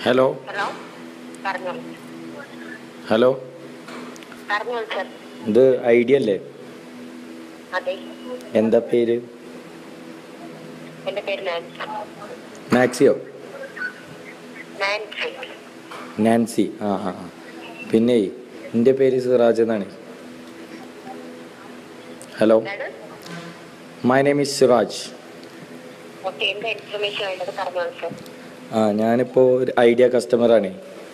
Hello hello ഇത് idea അല്ലേ? എന്താ പേര്? മാക്സിയോ? നാൻസി. ആ ആ ആ. പിന്നെ എൻ്റെ പേര് സിറാജ് എന്നാണ്. Hello, my name is Siraj. ആ, ഞാനിപ്പോൾ ഒരു ഐഡിയ കസ്റ്റമറാണ്.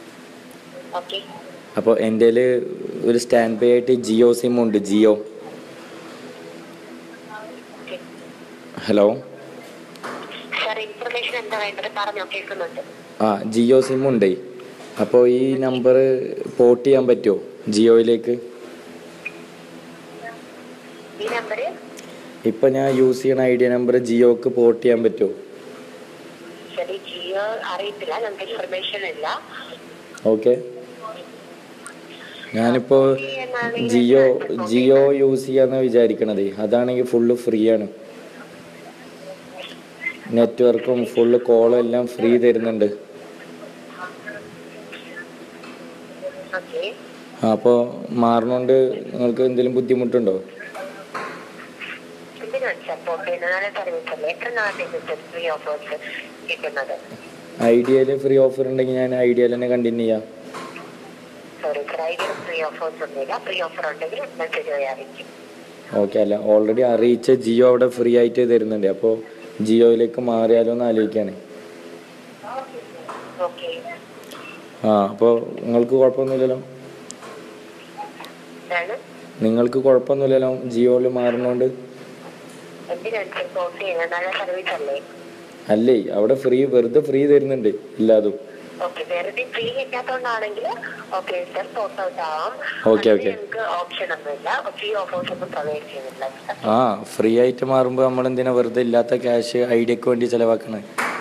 അപ്പോൾ എൻ്റെ ഒരു സ്റ്റാൻഡ് ബൈ ആയിട്ട് ജിയോ സിം ഉണ്ട്. ജിയോ. ഹലോ, ആ ജിയോ സിം ഉണ്ട്. അപ്പോൾ ഈ നമ്പർ പോർട്ട് ചെയ്യാൻ പറ്റുമോ ജിയോയിലേക്ക്? ഇപ്പം ഞാൻ യൂസ് ചെയ്യണ ഐഡിയ നമ്പർ ജിയോക്ക് പോർട്ട് ചെയ്യാൻ പറ്റുമോ? ഓക്കെ, ഞാനിപ്പോൾ ജിയോ യൂസ് ചെയ്യാന്ന് വിചാരിക്കണത്. അതാണെങ്കിൽ ഫുള്ള് ഫ്രീ ആണ്. നെറ്റ്വർക്കും ഫുള്ള് കോളും എല്ലാം ഫ്രീ തരുന്നുണ്ട്. അപ്പോൾ മാറണോണ്ട് നിങ്ങൾക്ക് എന്തെങ്കിലും ബുദ്ധിമുട്ടുണ്ടോ? ഐഡിയയിൽ ഫ്രീ ഓഫർ ഉണ്ടെങ്കിൽ ഞാൻ ഐഡിയയിൽ തന്നെ കണ്ടിന്യൂ ചെയ്യാം. ഓക്കെ, അല്ല ഓൾറെഡി അറിയിച്ച ജിയോ അവിടെ ഫ്രീ ആയിട്ട് തരുന്നുണ്ട്. അപ്പോൾ ജിയോയിലേക്ക് മാറിയാലോ എന്ന് ആലോചിക്കാണ്. ആ, അപ്പോൾ നിങ്ങൾക്ക് കുഴപ്പമൊന്നുമില്ലല്ലോ? നിങ്ങൾക്ക് കുഴപ്പമൊന്നുമില്ലല്ലോ ജിയോയിൽ മാറുന്നോണ്ട്? അല്ലേ, അവിടെ ഫ്രീ, വെറുതെ ഫ്രീ തരുന്നുണ്ട് എല്ലാതും. Okay okay. ആ, ഫ്രീ ആയിട്ട് മാറുമ്പോൾ നമ്മൾ എന്തിനാ വെറുതെ ഇല്ലാത്ത ക്യാഷ് ഐഡിയക്ക് വേണ്ടി ചെലവാക്കണേ?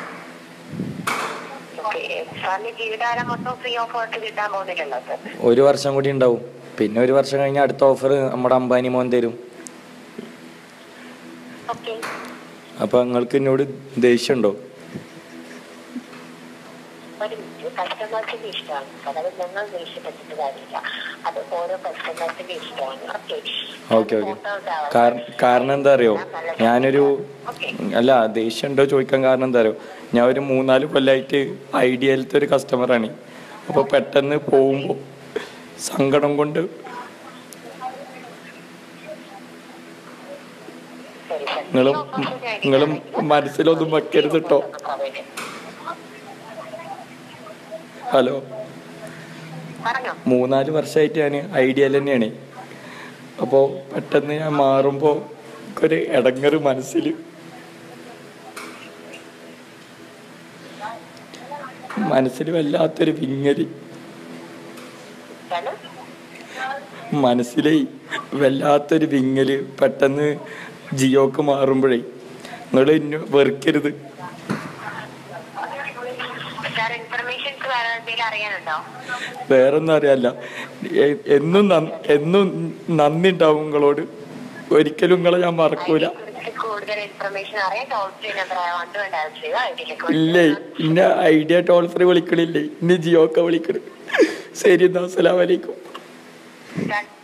ഒരു വർഷം കൂടി ഉണ്ടാവും. പിന്നെ ഒരു വർഷം കഴിഞ്ഞാൽ അടുത്ത ഓഫർ നമ്മുടെ അംബാനി മോൻ തരും. അപ്പൊ നിങ്ങൾക്ക് എന്നോട് ദേഷ്യമുണ്ടോ? Okay okay. കാരണം എന്താ അറിയോ, ഞാനൊരു അല്ല ദേഷ്യം ഉണ്ടോ ചോദിക്കാൻ കാരണം എന്താ അറിയോ, ഞാൻ ഒരു 3-4 കൊല്ലമായിട്ട് ഐഡിയയിലത്തെ ഒരു കസ്റ്റമറാണ്. അപ്പോൾ പെട്ടെന്ന് പോകുമ്പോൾ സങ്കടം കൊണ്ട് നിങ്ങളും മനസ്സിലൊന്നും വെക്കരുത് കേട്ടോ. ഹലോ, 3-4 വർഷമായിട്ട് ഞാൻ ഐഡിയയിൽ തന്നെയാണ്. അപ്പോൾ പെട്ടെന്ന് ഞാൻ മാറുമ്പോൾ ഒരു ഇടങ്ങറ് മനസ്സിൽ. വല്ലാത്തൊരു വിങ്ങല് മനസ്സിലേ, വല്ലാത്തൊരു വിങ്ങല്. പെട്ടെന്ന് ജിയോക്ക് മാറുമ്പോഴേ നിങ്ങൾ ഇന്നെ വെറുക്കരുത്. വേറൊന്നും അറിയാല്ല. എന്നും നന്ദി ഉണ്ടാവും നിങ്ങളോട്. ഒരിക്കലും നിങ്ങളെ ഞാൻ മറക്കൂല. ഇല്ലേ, ഇന്നെ ഐഡിയ ടോൾ ഫ്രീ വിളിക്കണില്ലേ, ഇന്നെ ജിയോക്ക വിളിക്കണ. ശരി, എന്നാ അസ്സലാമു അലൈക്കും.